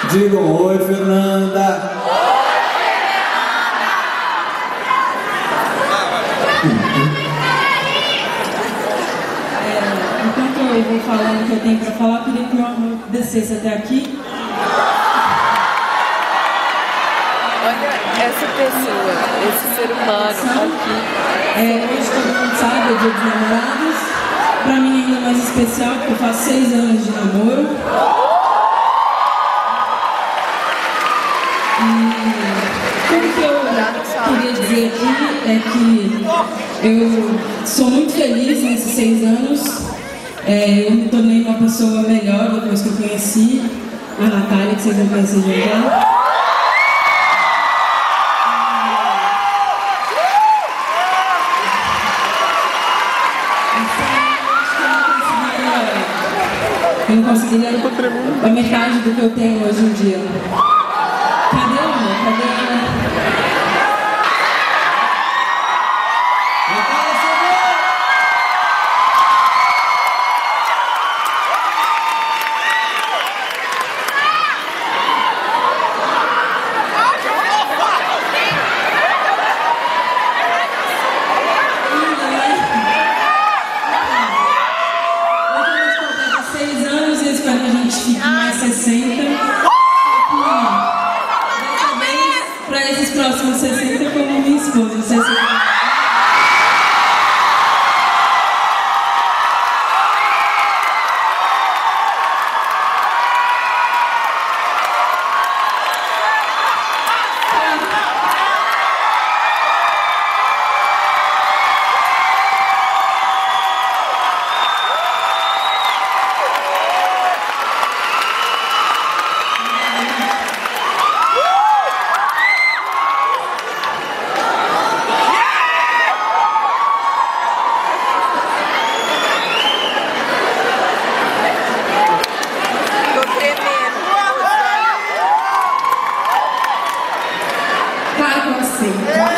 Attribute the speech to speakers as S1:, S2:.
S1: Digam oi, Fernanda.
S2: Enquanto eu vou falando o que eu tenho para falar, eu queria que o amor descesse até aqui.
S3: Olha essa pessoa, esse ser humano aqui.
S2: Hoje todo mundo sabe, é Dia dos Namorados. Pra mim é ainda mais especial, porque eu faço 6 anos de namoro. E tudo que eu queria dizer aqui é que eu sou muito feliz nesses 6 anos. Eu me tornei uma pessoa melhor depois que eu conheci a Natália, que vocês vão conhecer já. Eu não conseguiria a metade do que eu tenho hoje em dia. Cadê o amor? Cadê o amor? Mais 60. Dessa vez, para esses próximos 60, como minha esposa. 60. Claro que eu aceito.